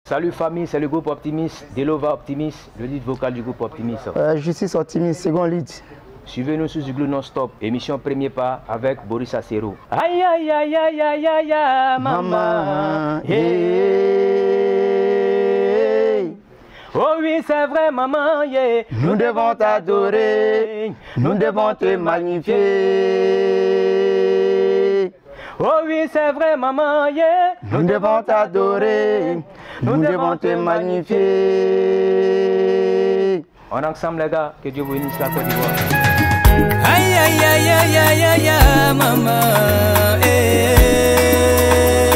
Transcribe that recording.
Salut famille, c'est le groupe Optimist, Delova Optimist, le lead vocal du groupe Optimist. Je suis Optimist, second lead. Suivez-nous sur Zouglou non-stop, émission premier pas avec Boris Acero. Aïe aïe aïe aïe aïe aïe aïe, maman. Hey. Oh oui, c'est vrai, maman, yeah. Nous devons t'adorer, nous devons te magnifier. Oh oui, c'est vrai, maman, yeah. Nous devons t'adorer, nous devons te magnifier. On est ensemble, les gars, que Dieu vous bénisse la Côte d'Ivoire. Aïe, aïe, aïe, aïe, aïe, aïe, aïe, maman, eh.